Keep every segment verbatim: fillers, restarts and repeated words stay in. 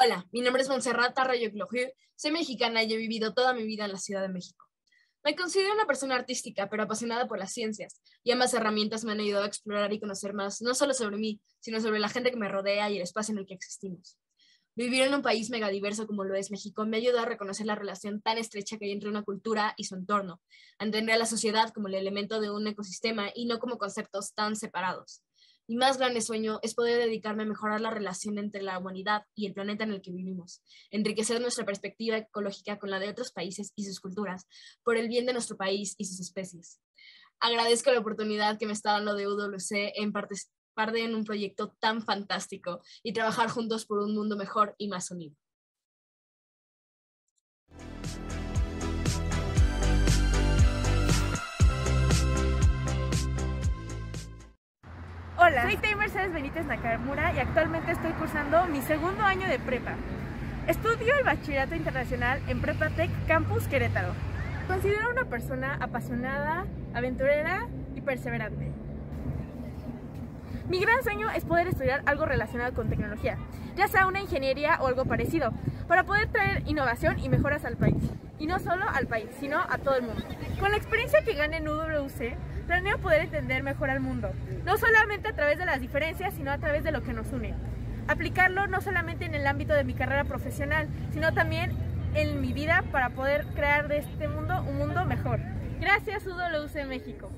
Hola, mi nombre es Montserrat Arroyo Clojú, soy mexicana y he vivido toda mi vida en la Ciudad de México. Me considero una persona artística, pero apasionada por las ciencias, y ambas herramientas me han ayudado a explorar y conocer más, no solo sobre mí, sino sobre la gente que me rodea y el espacio en el que existimos. Vivir en un país megadiverso como lo es México me ha ayudado a reconocer la relación tan estrecha que hay entre una cultura y su entorno, a entender a la sociedad como el elemento de un ecosistema y no como conceptos tan separados. Mi más grande sueño es poder dedicarme a mejorar la relación entre la humanidad y el planeta en el que vivimos, enriquecer nuestra perspectiva ecológica con la de otros países y sus culturas, por el bien de nuestro país y sus especies. Agradezco la oportunidad que me está dando de U W C en participar en un proyecto tan fantástico y trabajar juntos por un mundo mejor y más unido. Hola, soy Tay Mercedes Benítez Nakamura y actualmente estoy cursando mi segundo año de prepa. Estudio el Bachillerato Internacional en Prepatec Campus Querétaro. Me considero una persona apasionada, aventurera y perseverante. Mi gran sueño es poder estudiar algo relacionado con tecnología, ya sea una ingeniería o algo parecido, para poder traer innovación y mejoras al país. Y no solo al país, sino a todo el mundo. Con la experiencia que gane en U W C, planeo poder entender mejor al mundo, no solamente a través de las diferencias, sino a través de lo que nos une. Aplicarlo no solamente en el ámbito de mi carrera profesional, sino también en mi vida para poder crear de este mundo un mundo mejor. Gracias U W C México.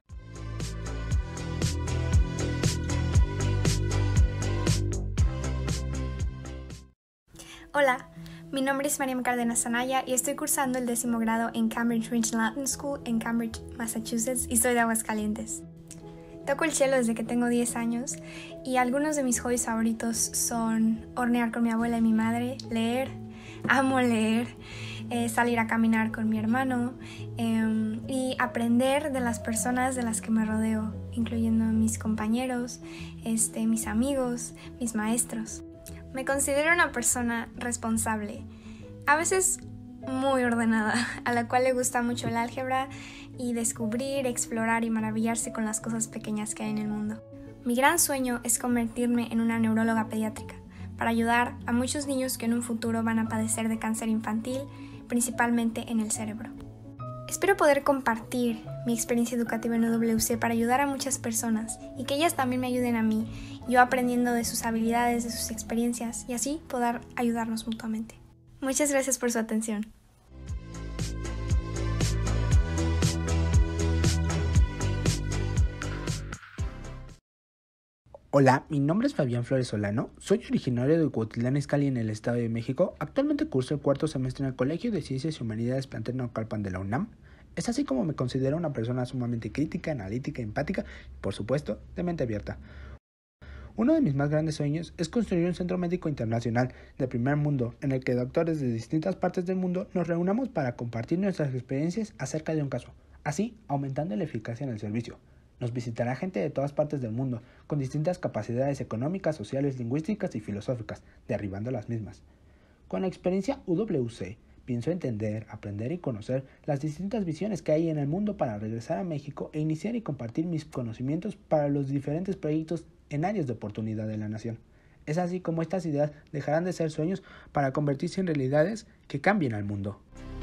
Hola, mi nombre es Mariam Cárdenas Anaya y estoy cursando el décimo grado en Cambridge Regional Latin School en Cambridge, Massachusetts, y soy de Aguascalientes. Toco el cello desde que tengo diez años y algunos de mis hobbies favoritos son hornear con mi abuela y mi madre, leer, amo leer, eh, salir a caminar con mi hermano eh, y aprender de las personas de las que me rodeo, incluyendo mis compañeros, este, mis amigos, mis maestros. Me considero una persona responsable, a veces muy ordenada, a la cual le gusta mucho el álgebra y descubrir, explorar y maravillarse con las cosas pequeñas que hay en el mundo. Mi gran sueño es convertirme en una neuróloga pediátrica para ayudar a muchos niños que en un futuro van a padecer de cáncer infantil, principalmente en el cerebro. Espero poder compartir mi experiencia educativa en U W C para ayudar a muchas personas y que ellas también me ayuden a mí, yo aprendiendo de sus habilidades, de sus experiencias y así poder ayudarnos mutuamente. Muchas gracias por su atención. Hola, mi nombre es Fabián Flores Solano, soy originario de Cuautitlán Izcalli en el Estado de México. Actualmente curso el cuarto semestre en el Colegio de Ciencias y Humanidades Plantel Naucalpan de la UNAM. Es así como me considero una persona sumamente crítica, analítica, empática y, por supuesto, de mente abierta. Uno de mis más grandes sueños es construir un centro médico internacional de primer mundo en el que doctores de distintas partes del mundo nos reunamos para compartir nuestras experiencias acerca de un caso, así aumentando la eficacia en el servicio. Nos visitará gente de todas partes del mundo, con distintas capacidades económicas, sociales, lingüísticas y filosóficas, derribando las mismas. Con la experiencia U W C, pienso entender, aprender y conocer las distintas visiones que hay en el mundo para regresar a México e iniciar y compartir mis conocimientos para los diferentes proyectos en áreas de oportunidad de la nación. Es así como estas ideas dejarán de ser sueños para convertirse en realidades que cambien al mundo.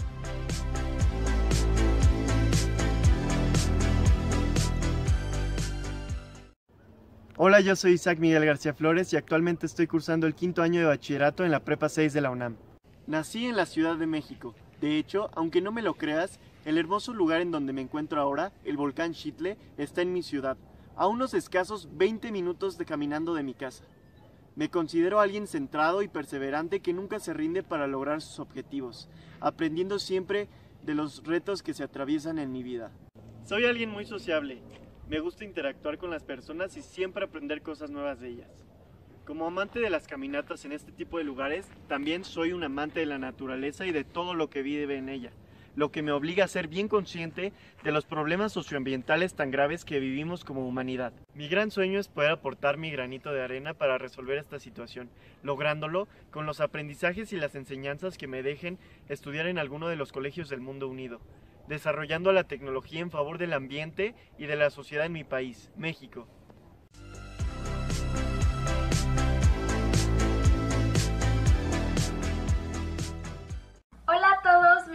Hola, yo soy Isaac Miguel García Flores y actualmente estoy cursando el quinto año de bachillerato en la Prepa seis de la UNAM. Nací en la Ciudad de México. De hecho, aunque no me lo creas, el hermoso lugar en donde me encuentro ahora, el volcán Xitle, está en mi ciudad, a unos escasos veinte minutos de caminando de mi casa. Me considero alguien centrado y perseverante que nunca se rinde para lograr sus objetivos, aprendiendo siempre de los retos que se atraviesan en mi vida. Soy alguien muy sociable. Me gusta interactuar con las personas y siempre aprender cosas nuevas de ellas. Como amante de las caminatas en este tipo de lugares, también soy un amante de la naturaleza y de todo lo que vive en ella, lo que me obliga a ser bien consciente de los problemas socioambientales tan graves que vivimos como humanidad. Mi gran sueño es poder aportar mi granito de arena para resolver esta situación, lográndolo con los aprendizajes y las enseñanzas que me dejen estudiar en alguno de los colegios del mundo unido, desarrollando la tecnología en favor del ambiente y de la sociedad en mi país, México.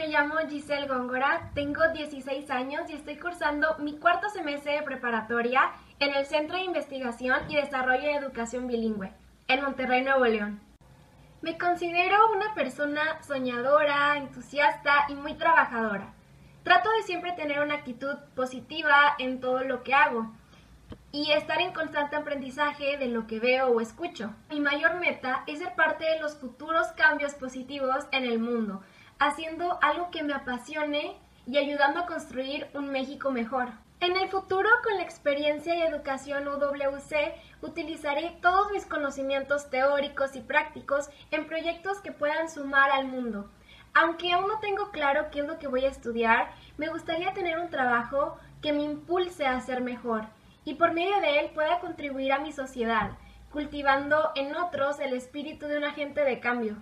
me llamo Giselle Góngora, tengo dieciséis años y estoy cursando mi cuarto semestre de preparatoria en el Centro de Investigación y Desarrollo de Educación Bilingüe, en Monterrey, Nuevo León. Me considero una persona soñadora, entusiasta y muy trabajadora. Trato de siempre tener una actitud positiva en todo lo que hago y estar en constante aprendizaje de lo que veo o escucho. Mi mayor meta es ser parte de los futuros cambios positivos en el mundo, haciendo algo que me apasione y ayudando a construir un México mejor. En el futuro, con la experiencia y educación U W C, utilizaré todos mis conocimientos teóricos y prácticos en proyectos que puedan sumar al mundo. Aunque aún no tengo claro qué es lo que voy a estudiar, me gustaría tener un trabajo que me impulse a ser mejor y por medio de él pueda contribuir a mi sociedad, cultivando en otros el espíritu de un agente de cambio.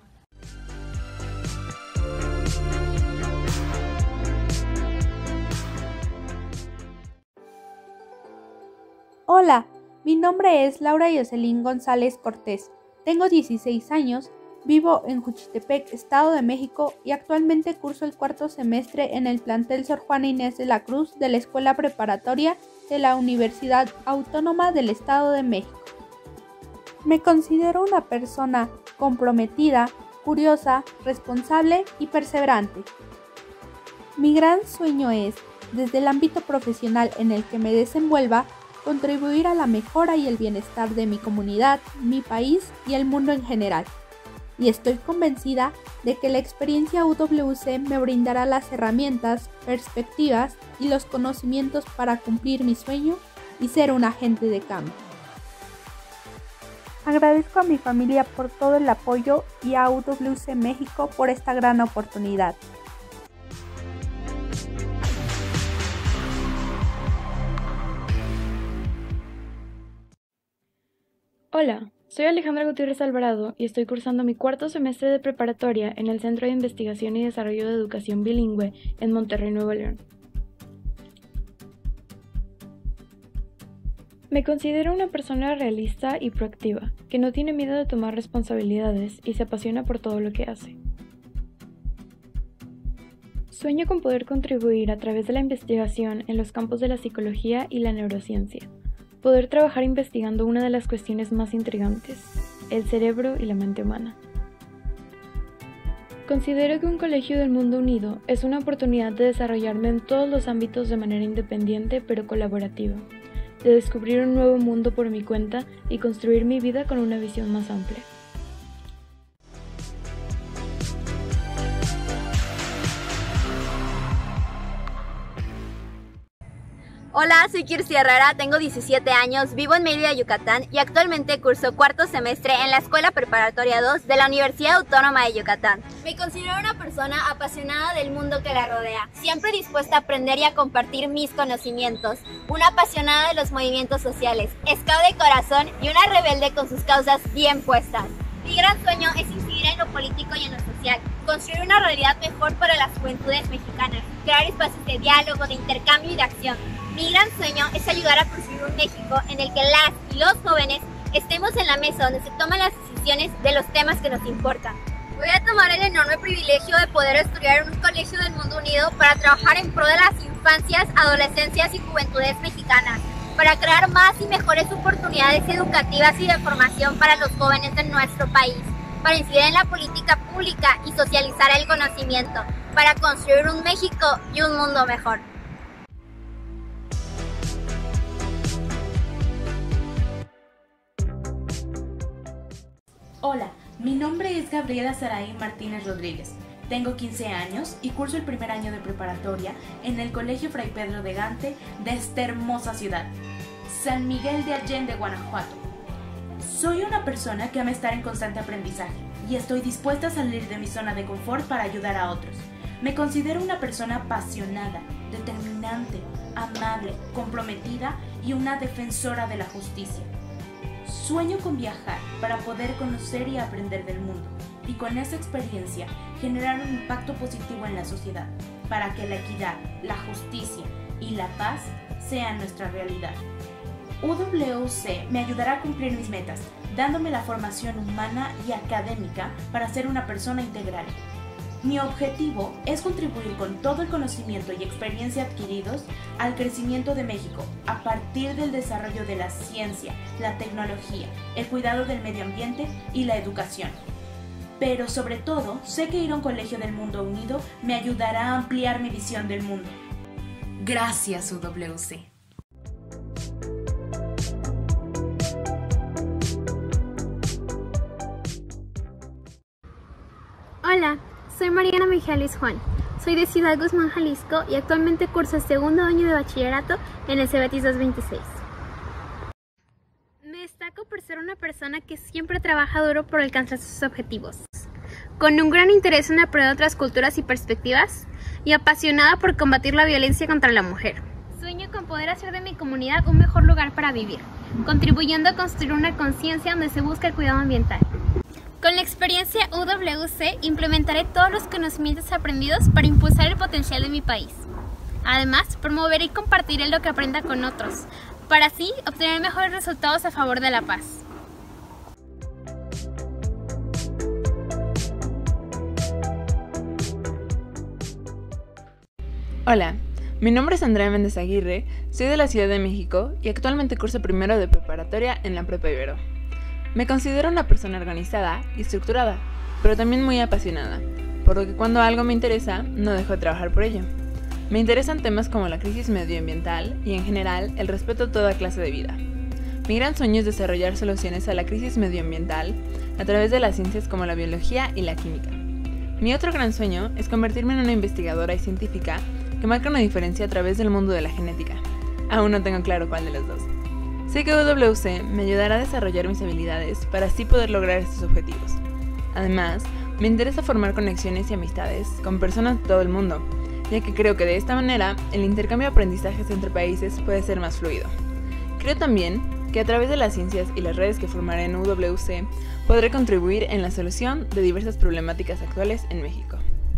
Hola, mi nombre es Laura Yoselín González Cortés, tengo dieciséis años, vivo en Juchitepec, Estado de México y actualmente curso el cuarto semestre en el plantel Sor Juana Inés de la Cruz de la Escuela Preparatoria de la Universidad Autónoma del Estado de México. Me considero una persona comprometida, curiosa, responsable y perseverante. Mi gran sueño es, desde el ámbito profesional en el que me desenvuelva, contribuir a la mejora y el bienestar de mi comunidad, mi país y el mundo en general. Y estoy convencida de que la experiencia U W C me brindará las herramientas, perspectivas y los conocimientos para cumplir mi sueño y ser un agente de cambio. Agradezco a mi familia por todo el apoyo y a U W C México por esta gran oportunidad. Hola, soy Alejandra Gutiérrez Alvarado y estoy cursando mi cuarto semestre de preparatoria en el Centro de Investigación y Desarrollo de Educación Bilingüe en Monterrey, Nuevo León. Me considero una persona realista y proactiva, que no tiene miedo de tomar responsabilidades y se apasiona por todo lo que hace. Sueño con poder contribuir a través de la investigación en los campos de la psicología y la neurociencia. Poder trabajar investigando una de las cuestiones más intrigantes, el cerebro y la mente humana. Considero que un colegio del mundo unido es una oportunidad de desarrollarme en todos los ámbitos de manera independiente pero colaborativa, de descubrir un nuevo mundo por mi cuenta y construir mi vida con una visión más amplia. Hola, soy Kirsi Herrera, tengo diecisiete años, vivo en Mérida, Yucatán y actualmente curso cuarto semestre en la Escuela Preparatoria dos de la Universidad Autónoma de Yucatán. Me considero una persona apasionada del mundo que la rodea, siempre dispuesta a aprender y a compartir mis conocimientos, una apasionada de los movimientos sociales, scout de corazón y una rebelde con sus causas bien puestas. Mi gran sueño es incidir en lo político y en lo social, construir una realidad mejor para las juventudes mexicanas, crear espacios de diálogo, de intercambio y de acción. Mi gran sueño es ayudar a construir un México en el que las y los jóvenes estemos en la mesa donde se toman las decisiones de los temas que nos importan. Voy a tomar el enorme privilegio de poder estudiar en un colegio del mundo unido para trabajar en pro de las infancias, adolescencias y juventudes mexicanas, para crear más y mejores oportunidades educativas y de formación para los jóvenes de nuestro país, para incidir en la política pública y socializar el conocimiento, para construir un México y un mundo mejor. Hola, mi nombre es Gabriela Saraí Martínez Rodríguez. Tengo quince años y curso el primer año de preparatoria en el Colegio Fray Pedro de Gante de esta hermosa ciudad, San Miguel de Allende, Guanajuato. Soy una persona que ama estar en constante aprendizaje y estoy dispuesta a salir de mi zona de confort para ayudar a otros. Me considero una persona apasionada, determinante, amable, comprometida y una defensora de la justicia. Sueño con viajar para poder conocer y aprender del mundo y con esa experiencia generar un impacto positivo en la sociedad para que la equidad, la justicia y la paz sean nuestra realidad. U W C me ayudará a cumplir mis metas, dándome la formación humana y académica para ser una persona integral. Mi objetivo es contribuir con todo el conocimiento y experiencia adquiridos al crecimiento de México a partir del desarrollo de la ciencia, la tecnología, el cuidado del medio ambiente y la educación. Pero sobre todo, sé que ir a un colegio del mundo unido me ayudará a ampliar mi visión del mundo. Gracias, U W C. Hola, soy Mariana Mijalis Juan. Soy de Ciudad Guzmán, Jalisco y actualmente curso el segundo año de bachillerato en el Cebetis doscientos veintiséis. Me destaco por ser una persona que siempre trabaja duro por alcanzar sus objetivos, con un gran interés en aprender otras culturas y perspectivas y apasionada por combatir la violencia contra la mujer. Sueño con poder hacer de mi comunidad un mejor lugar para vivir, contribuyendo a construir una conciencia donde se busca el cuidado ambiental. Con la experiencia U W C implementaré todos los conocimientos aprendidos para impulsar el potencial de mi país. Además, promoveré y compartiré lo que aprenda con otros, para así obtener mejores resultados a favor de la paz. Hola, mi nombre es Andrea Méndez Aguirre, soy de la Ciudad de México y actualmente curso primero de preparatoria en la Prepa Ibero. Me considero una persona organizada y estructurada, pero también muy apasionada, por lo que cuando algo me interesa, no dejo de trabajar por ello. Me interesan temas como la crisis medioambiental y en general el respeto a toda clase de vida. Mi gran sueño es desarrollar soluciones a la crisis medioambiental a través de las ciencias como la biología y la química. Mi otro gran sueño es convertirme en una investigadora y científica que marca una diferencia a través del mundo de la genética. Aún no tengo claro cuál de los dos. Sé que U W C me ayudará a desarrollar mis habilidades para así poder lograr estos objetivos. Además, me interesa formar conexiones y amistades con personas de todo el mundo, ya que creo que de esta manera el intercambio de aprendizajes entre países puede ser más fluido. Creo también que a través de las ciencias y las redes que formaré en U W C podré contribuir en la solución de diversas problemáticas actuales en México.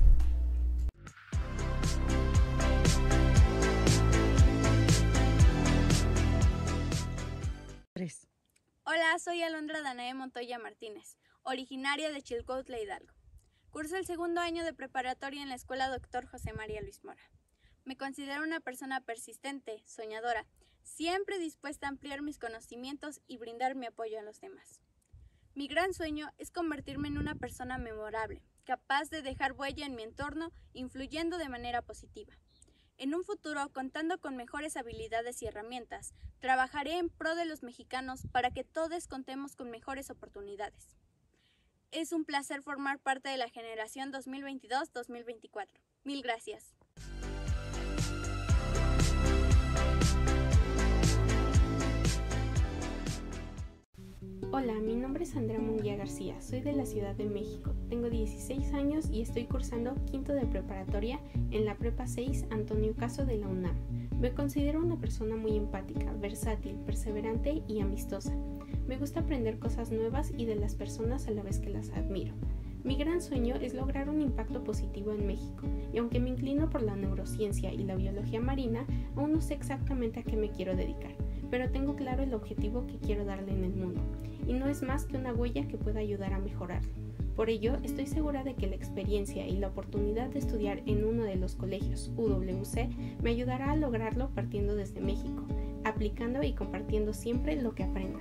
Hola, soy Alondra Danae Montoya Martínez, originaria de Chilcuautla, Hidalgo. Curso el segundo año de preparatoria en la Escuela Doctor José María Luis Mora. Me considero una persona persistente, soñadora, siempre dispuesta a ampliar mis conocimientos y brindar mi apoyo a los demás. Mi gran sueño es convertirme en una persona memorable, capaz de dejar huella en mi entorno, influyendo de manera positiva. En un futuro, contando con mejores habilidades y herramientas, trabajaré en pro de los mexicanos para que todos contemos con mejores oportunidades. Es un placer formar parte de la generación dos mil veintidós dos mil veinticuatro. Mil gracias. Hola, mi nombre es Andrea Munguía García, soy de la Ciudad de México, tengo dieciséis años y estoy cursando quinto de preparatoria en la Prepa seis Antonio Caso de la UNAM. Me considero una persona muy empática, versátil, perseverante y amistosa. Me gusta aprender cosas nuevas y de las personas a la vez que las admiro. Mi gran sueño es lograr un impacto positivo en México, y aunque me inclino por la neurociencia y la biología marina, aún no sé exactamente a qué me quiero dedicar, pero tengo claro el objetivo que quiero darle en el mundo, y no es más que una huella que pueda ayudar a mejorarlo. Por ello, estoy segura de que la experiencia y la oportunidad de estudiar en uno de los colegios U W C me ayudará a lograrlo partiendo desde México, aplicando y compartiendo siempre lo que aprenda.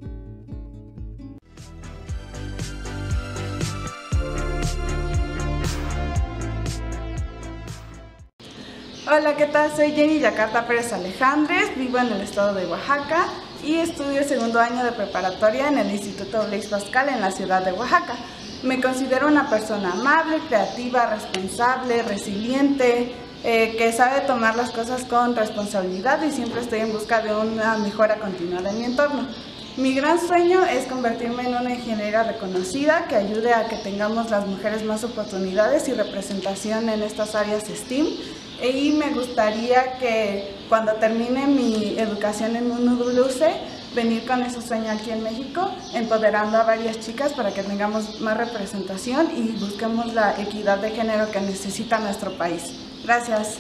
Hola, ¿qué tal? Soy Jenny Yacarta Pérez Alejandres, vivo en el estado de Oaxaca y estudio el segundo año de preparatoria en el Instituto Blaise Pascal en la ciudad de Oaxaca. Me considero una persona amable, creativa, responsable, resiliente, eh, que sabe tomar las cosas con responsabilidad y siempre estoy en busca de una mejora continua en mi entorno. Mi gran sueño es convertirme en una ingeniera reconocida que ayude a que tengamos las mujeres más oportunidades y representación en estas áreas STEAM. Y me gustaría que cuando termine mi educación en un U W C, venir con ese sueño aquí en México, empoderando a varias chicas para que tengamos más representación y busquemos la equidad de género que necesita nuestro país. Gracias.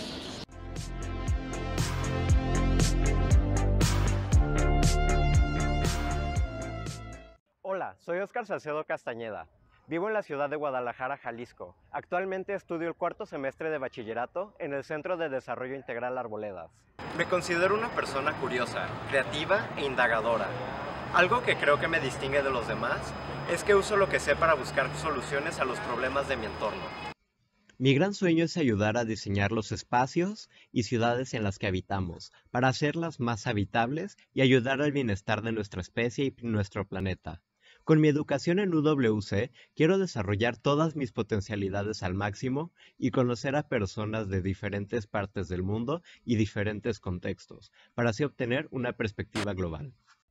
Hola, soy Óscar Salcedo Castañeda. Vivo en la ciudad de Guadalajara, Jalisco. Actualmente estudio el cuarto semestre de bachillerato en el Centro de Desarrollo Integral Arboledas. Me considero una persona curiosa, creativa e indagadora. Algo que creo que me distingue de los demás es que uso lo que sé para buscar soluciones a los problemas de mi entorno. Mi gran sueño es ayudar a diseñar los espacios y ciudades en las que habitamos, para hacerlas más habitables y ayudar al bienestar de nuestra especie y nuestro planeta. Con mi educación en U W C, quiero desarrollar todas mis potencialidades al máximo y conocer a personas de diferentes partes del mundo y diferentes contextos, para así obtener una perspectiva global.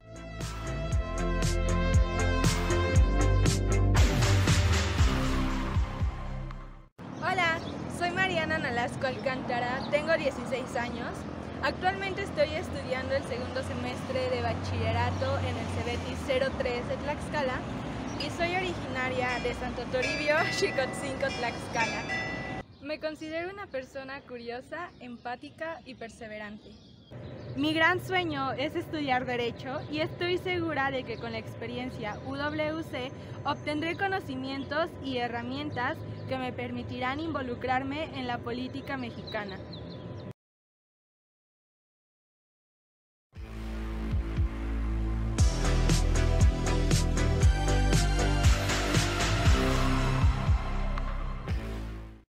Hola, soy Mariana Nalasco Alcántara, tengo dieciséis años. Actualmente estoy estudiando el segundo semestre de bachillerato en el CEBETIS cero tres de Tlaxcala y soy originaria de Santo Toribio, Xicotzinco, Tlaxcala. Me considero una persona curiosa, empática y perseverante. Mi gran sueño es estudiar Derecho y estoy segura de que con la experiencia U W C obtendré conocimientos y herramientas que me permitirán involucrarme en la política mexicana.